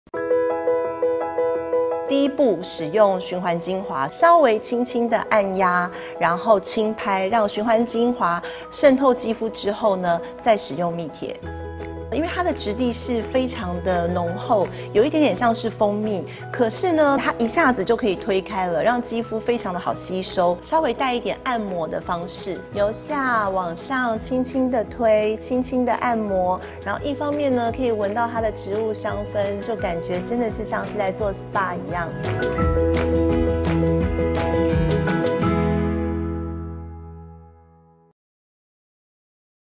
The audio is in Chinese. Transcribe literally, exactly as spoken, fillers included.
第一步，使用循环精华，稍微轻轻的按压，然后轻拍，让循环精华渗透肌肤之后呢，再使用蜜贴。因为它的质地是非常的浓厚，有一点点像是蜂蜜，可是呢，它一下子就可以推开了，让肌肤非常的好吸收。稍微带一点按摩的方式，由下往上轻轻的推，轻轻的按摩，然后一方面呢，可以闻到它的植物香氛，就感觉真的是像是在做 S P A 一样。